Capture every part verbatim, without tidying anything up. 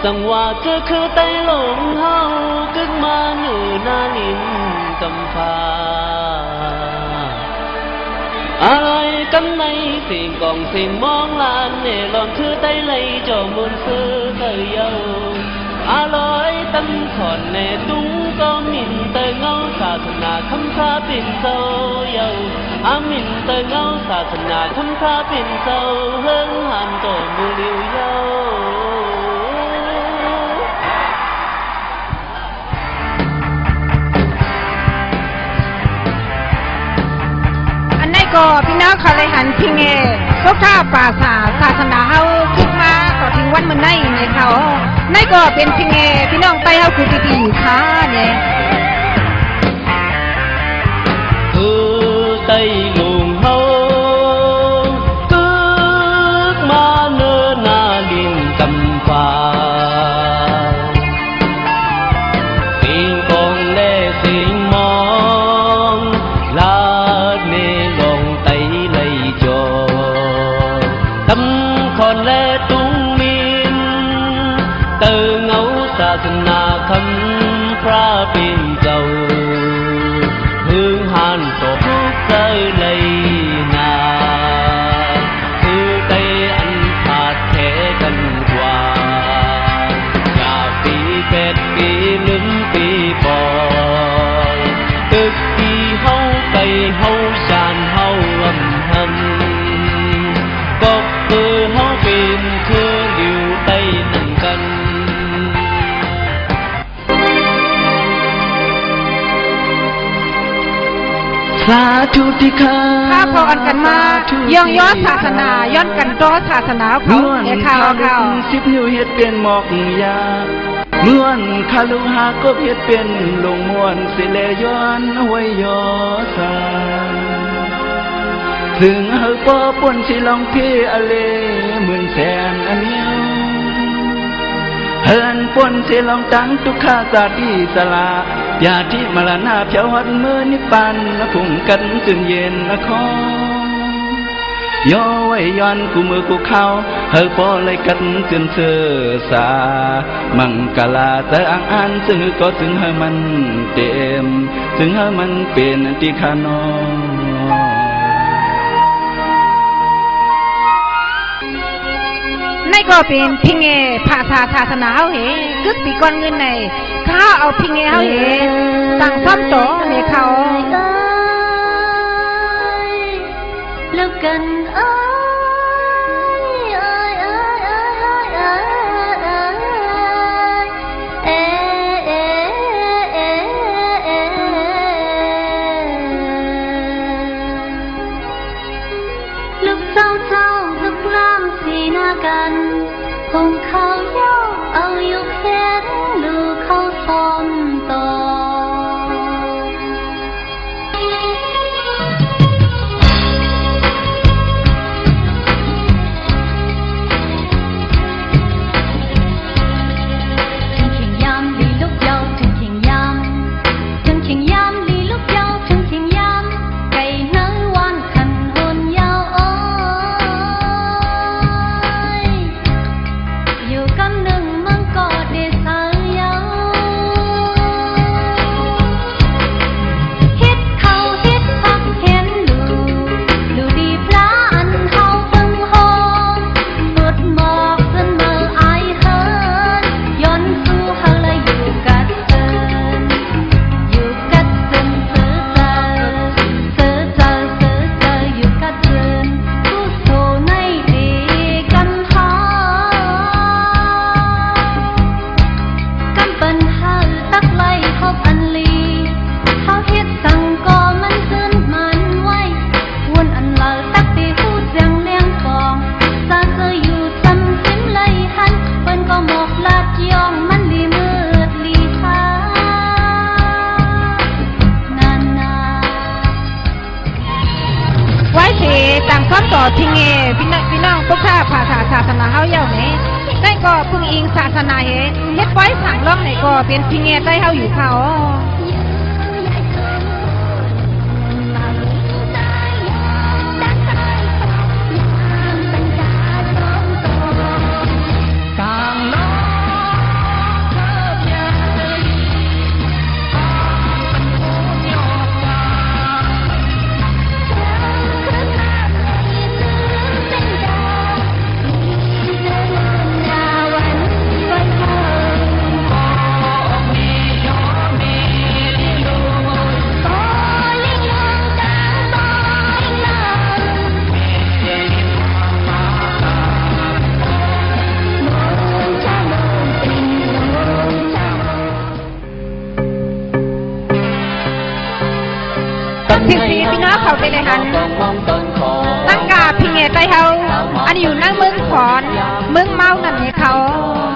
สังว่าเจอคือไตหลงเฮากึกมาเหนือหน้าลินกำฟ้าอะไรกันในสิ่งกองสิ่งมองลานเน่ลองคือไตไหลจอมุนซื้อเตยเยาอร่อยตั้งขอนเน่ตุ้งก็มินเตยเงาศาสนาคำซาเป็นเจ้าเยาอามินเตยเงาศาสนาคำซาเป็นเจ้าเฮิงหันตัวมือเลี้ยวเยาก็พี่น้องเขาเลยหันพิงเอพวกข้าป่าศาศาสนาเฮาคิดมาต่อถึงวันมันในในเขาในก็เป็นพิงเอพี่น้องใต้เฮาคือดีอยู่ค่ะเนี่ยคือใต้ลุงเฮากึกมาเนินนาลินกำฟ้าสิ่งกองเล่สิ่งมองลาเนคอนและตุ้งมินเตอเงาศาสนาคำพระเป็นเจ้าพึงหันตกใจเลยนาคือไตอันขาดแท้กันกว่าอย่าปีเป็ดปีลืมปีปอยตึกปีเฮาไปเฮาชานเฮาอำหำก็คือเฮาเป็นคืออยู่ใต้นั่งกันสาธุที่ข้าข้าพอกันกันมาย่องย้อนศาสนาย้อนกันต่อศาสนาเขาเอ้ข่าวข่าวสิบนิ้วเฮ็ดเป็นหมอกยาเมื่อนคาลุหาก็เฮ็ดเป็นลงม่วนสิเลย้อนห้วยยอสาถึงเฮาป้อป่นสิลองพี่อเลหมื่นแสนอันเนียวเฮินป่นสิลองตั้งทุกข้าสาดีสลายาที่มรณะเพียวหัดมือนิพพานละพุ่งกันจนเย็นละคอย่อไว้ย้อนกูมือกูเข้าเฮาป้อเลยกันจนเสือสามังกลาเตออังอันซึ่งก็ถึงเฮามันเต็มถึงเฮามันเป็นที่ขานอในก็เป็นพิงเอภาษาศาสนาเฮาเหกึกปีก้อนเงินในข้าเอาพิงเอเฮาเหตั้งซ้อมโตในเขาแล้วกันเอ้ยเอ้ยเอ้ยเอ้ยเอ้ยเอ้ยเอ้ยเอ้ยเอ้ยลูกเจ้าเจ้าลูกล้ำสีหน้ากันคงเขาเย้าเอาอยู่เห็นลูกเขาซ้อมต่อต่างซ้อมต่อพิงเอพี่น้องพี่น้องพวกข้าภาษาศาสนาเฮาเย้าไหนได้ก็พึ่งอิงศาสนาเฮเฮ็ดไว้สั่งล่องไหนก็เป็นพิงเอได้เฮาอยู่เขานั่นเองเขา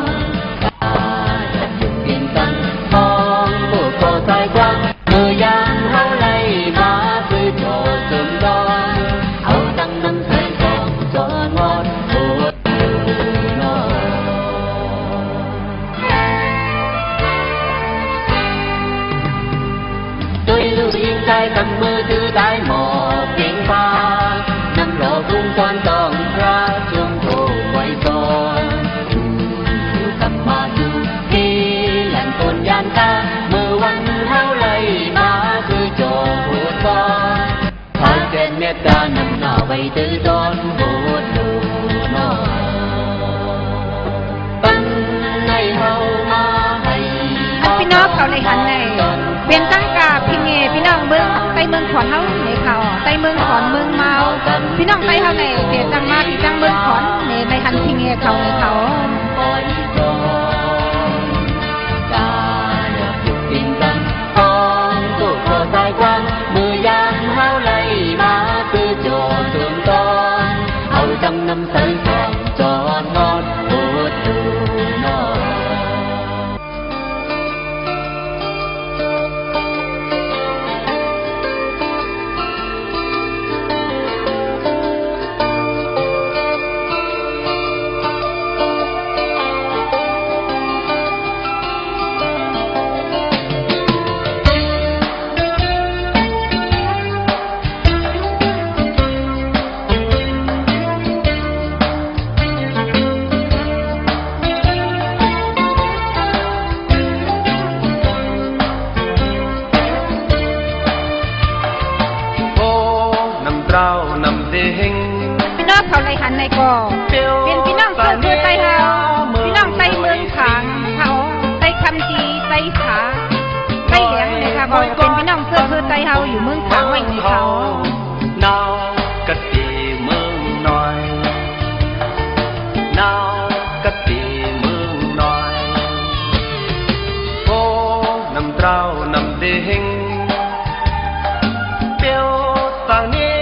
ตั้งมือถือได้หมอเพียงฟ้านั่งรอทุ่งตอนต้องพระช่วงโทไว้ก่อนอยู่กับมาอยู่ที่แหล่งต้นยานตาเมื่อวันเฮาไล่มาคือโจพูดก่อนพาเจนเมตตานำหน้าไว้ถือตอนพูดดูนอปันในเฮามาให้อันพี่น้องเขาเลยหันในเป็นตั้งกาพิงเงพี่น้องเมืองไต้เมืองขอนเฮาในเขาไต้เมืองขอนเมืองเมาพี่น้องไต้เฮาในเสียจังมาพี่จังเมืองขอนในในหันพิงเงเขาในเขามือยามเฮาไล่มาคือโจถึงตอนเอาจังนำใส่กล่องจอนงอดพูดดูนอเขาเลยหันในก่อเป็นพี่น้องเสื้อคือไต้เฮาพี่น้องไต้เมืองขางเขาไต้คำจีไต้ขาไต้เหลียงเลยค่ะก็เป็นพี่น้องเสื้อคือไต้เฮาอยู่เมืองขางไว้ที่เขานาวกะตีเมืองน้อยนาวกะตีเมืองน้อยโอ้น้ำเต้าน้ำเด้งเปียวสังเนีย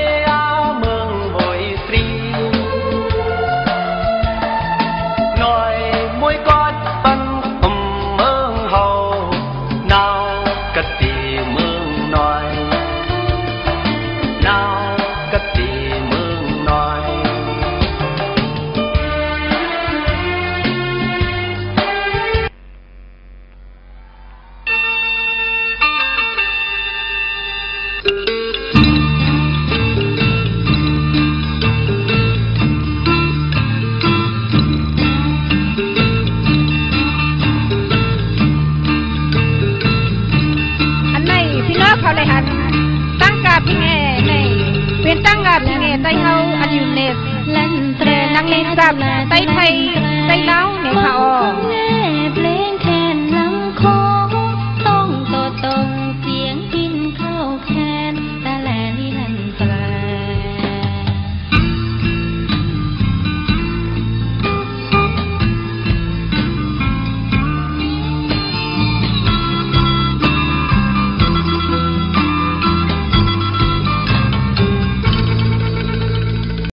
เป็นตั้งกาพิงเงไต้เฮาอันอยู่เนสนังเลนกับไต้ไทยไต้ลาว